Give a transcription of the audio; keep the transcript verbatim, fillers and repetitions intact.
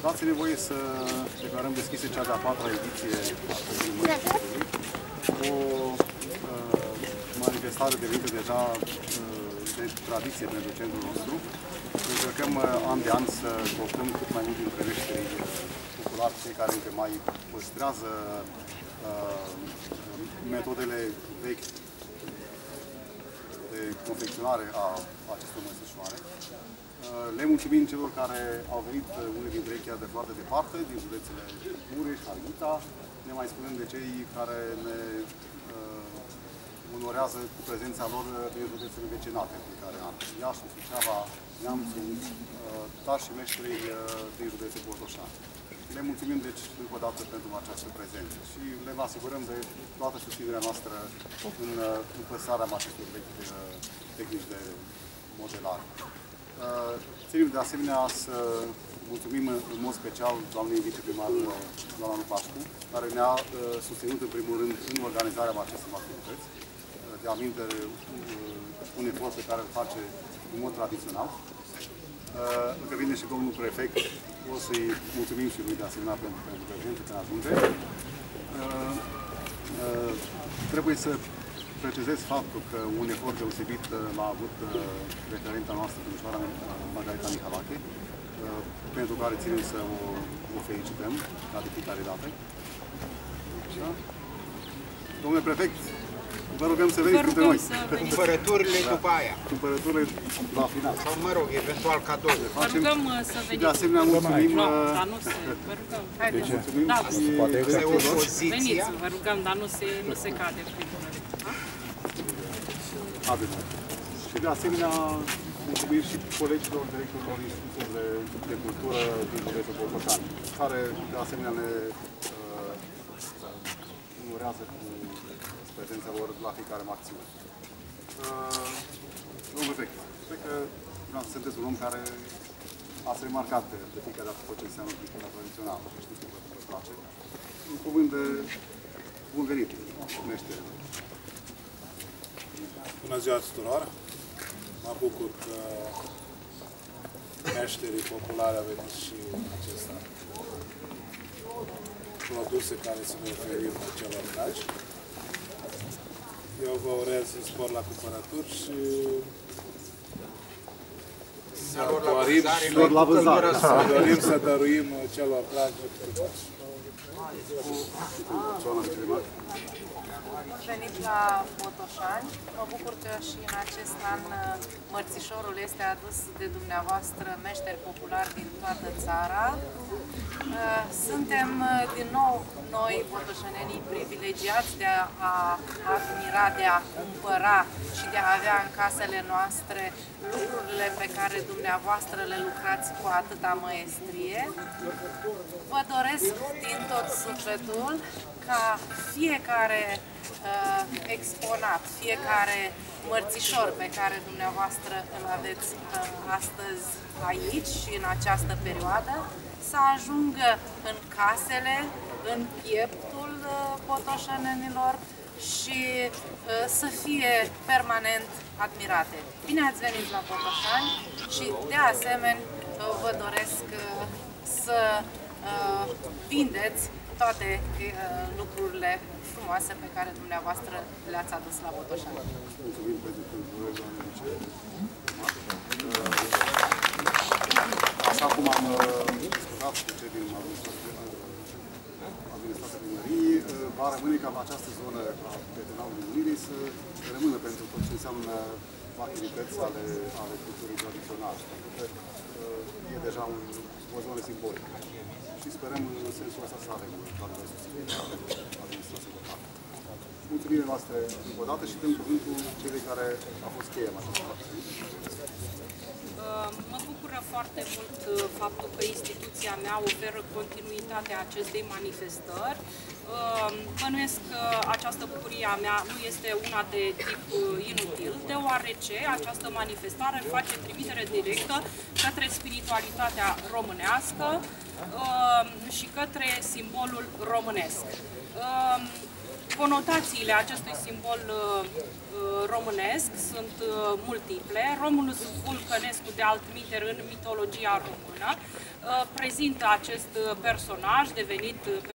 Dați-ne voie să declarăm deschise cea de-a patra ediție a Sărbătorii Mării, o uh, manifestare devenită deja uh, de tradiție pentru centrul nostru. Încercăm uh, an de an să cooptăm cât mai mult dintre meșterii populari, cei care încă mai păstrează uh, metodele vechi de confecționare a acestor măsășoare. Le mulțumim celor care au venit, unii dintre ei chiar de foarte departe, din județele Mureș, Harghita, ne mai spunând de cei care ne uh, onorează cu prezența lor din județele vecinate, pe care am Iași, Suceava, Neamțul, uh, dar și meșterii uh, din județul Botoșani. Le mulțumim deci încă o dată pentru această prezență și le asigurăm de toată susținerea noastră în, în păstrarea acestor vechi uh, tehnici de modelare. Ținem de asemenea să mulțumim în mod special doamnei viceprimar, doamna Lupașcu, care ne-a susținut în primul rând în organizarea acestor activități. De aminte, un efort pe care îl face în mod tradițional. Încă vine și domnul prefect, o să-i mulțumim și lui de asemenea pentru, pentru prezență când ajunge. Trebuie să precizez faptul că un efort deosebit l-a avut referenta noastră, domnișoara Margarita Mihalache, pentru care ținem să o, o felicităm la de fiecare dată. Așa. Domnule prefect, vă rugăm să veniți între noi. Cumpărăturile da. După aia. Cumpărăturile la final. Sau, mă rog, eventual cadou. Vă rugăm să veniți. De asemenea, mulțumim. Nu, dar nu se... Vă rugăm. Haideți. Mulțumim da, și... Veniți, vă rugăm, dar nu se, nu se cade primul rând. Aveți. Și de asemenea, mulțumim și colegilor directorilor instituțiilor de cultură din județul Botoșani, care de asemenea ne uh, onorează cu prezența lor la fiecare acțiune. Uh, Domnul prefect, cred că sunteți un om care ați remarcat de fiecare dată tot ce înseamnă cultura tradițională și știți că vă place. Un cuvânt de bun venit, meștere. Bună ziua tuturor! Mă bucur că meșterii populari au venit și în acest an. Produse care să ne oferim celor dragi. Eu vă urez spor la cumpărături și să dorim, la vânzare. să dorim să dăruim celor dragi frumoși. Bun venit la Botoșani. Mă bucur că și în acest an mărțișorul este adus de dumneavoastră meșteri populari din toată țara. Suntem din nou noi, botoșanenii, privilegiați de a admira, de a cumpăra și de a avea în casele noastre lucrurile pe care dumneavoastră le lucrați cu atâta măestrie. Vă doresc din tot sufletul ca fiecare uh, exponat, fiecare mărțișor pe care dumneavoastră îl aveți uh, astăzi aici și în această perioadă să ajungă în casele, în pieptul uh, botoșanenilor și uh, să fie permanent admirate. Bine ați venit la Botoșani și de asemenea uh, vă doresc uh, să uh, vindeți toate uh, lucrurile frumoase pe care dumneavoastră le-ați adus la Botoșani. Mulțumim pentru așa cum am discutat cu cei din administrația primăriei, va rămâne ca această zonă a Petenalului Unirii să rămână pentru tot ce înseamnă activități ale, ale culturii tradiționale. Pentru că e deja un, o zonă simbolică. Și sperăm în sensul ăsta să avem toate de susținere administrației locale. Mulțumirile noastre încă o dată și dăm cuvântul celui care a fost cheia în această acțiune. Mă bucură foarte mult faptul că instituția mea oferă continuitatea acestei manifestări. Bănuiesc că această bucurie a mea nu este una de tip inutil, deoarece această manifestare face trimitere directă către spiritualitatea românească și către simbolul românesc. Conotațiile acestui simbol uh, românesc sunt uh, multiple. Romulus Vulcănescu, de altminteri, în mitologia română, uh, prezintă acest personaj devenit